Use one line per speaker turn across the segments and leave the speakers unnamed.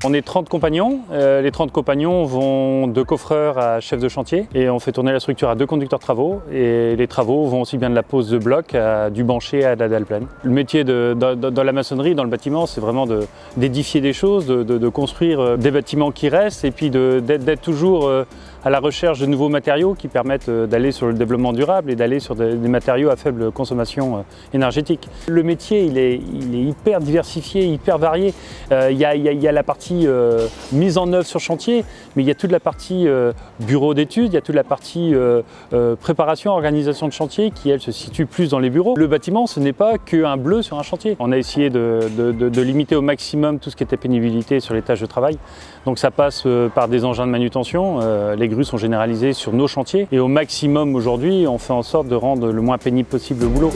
On est 30 compagnons. Les 30 compagnons vont de coffreur à chef de chantier et on fait tourner la structure à 2 conducteurs travaux. Et les travaux vont aussi bien de la pose de blocs à du bancher à de la dalle pleine. Le métier dans la maçonnerie, dans le bâtiment, c'est vraiment d'édifier des choses, de construire des bâtiments qui restent et puis d'être toujours à la recherche de nouveaux matériaux qui permettent d'aller sur le développement durable et d'aller sur des matériaux à faible consommation énergétique. Le métier, il est hyper diversifié, hyper varié. Il y a la partie mise en œuvre sur chantier, mais il y a toute la partie bureau d'études, il y a toute la partie préparation, organisation de chantier qui, elle, se situe plus dans les bureaux. Le bâtiment, ce n'est pas qu'un bleu sur un chantier. On a essayé de limiter au maximum tout ce qui était pénibilité sur les tâches de travail. Donc ça passe par des engins de manutention. Les grues sont généralisées sur nos chantiers et au maximum aujourd'hui, on fait en sorte de rendre le moins pénible possible le boulot.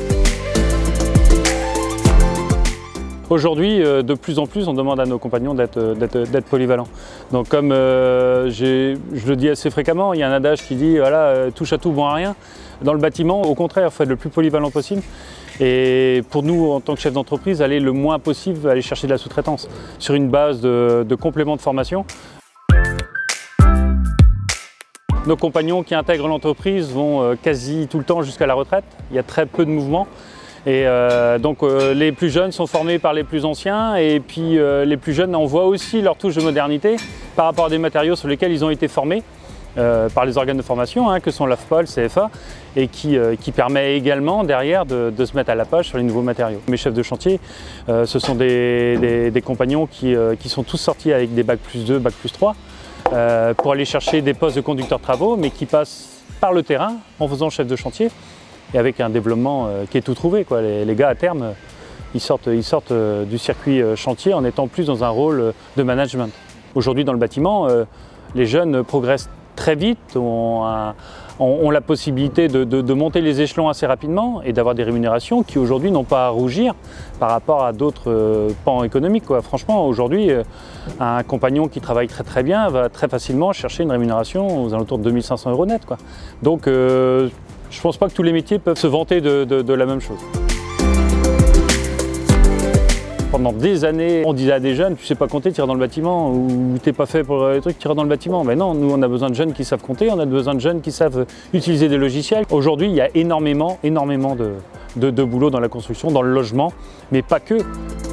Aujourd'hui, de plus en plus, on demande à nos compagnons d'être polyvalents. Donc comme je le dis assez fréquemment, il y a un adage qui dit voilà, touche à tout, bon à rien. Dans le bâtiment, au contraire, il faut être le plus polyvalent possible. Et pour nous, en tant que chef d'entreprise, aller le moins possible, aller chercher de la sous-traitance sur une base de compléments de formation. Nos compagnons qui intègrent l'entreprise vont quasi tout le temps jusqu'à la retraite. Il y a très peu de mouvements. Et donc les plus jeunes sont formés par les plus anciens et puis les plus jeunes on voit aussi leur touche de modernité par rapport à des matériaux sur lesquels ils ont été formés par les organes de formation que sont l'AFPA, le CFA et qui permet également derrière de se mettre à la page sur les nouveaux matériaux. Mes chefs de chantier, ce sont des compagnons qui sont tous sortis avec des Bac+2, Bac+3 pour aller chercher des postes de conducteurs travaux mais qui passent par le terrain en faisant chef de chantier. Et avec un développement qui est tout trouvé, quoi. Les gars, à terme, ils sortent du circuit chantier en étant plus dans un rôle de management. Aujourd'hui, dans le bâtiment, les jeunes progressent très vite, ont la possibilité de monter les échelons assez rapidement et d'avoir des rémunérations qui aujourd'hui n'ont pas à rougir par rapport à d'autres pans économiques, quoi. Franchement, aujourd'hui, un compagnon qui travaille très bien va très facilement chercher une rémunération aux alentours de 2 500 € net, quoi. Donc, je ne pense pas que tous les métiers peuvent se vanter de la même chose. Pendant des années, on disait à des jeunes, tu sais pas compter, tire dans le bâtiment, ou t'es pas fait pour les trucs, tire dans le bâtiment. Mais non, nous on a besoin de jeunes qui savent compter, on a besoin de jeunes qui savent utiliser des logiciels. Aujourd'hui, il y a énormément de boulot dans la construction, dans le logement, mais pas que.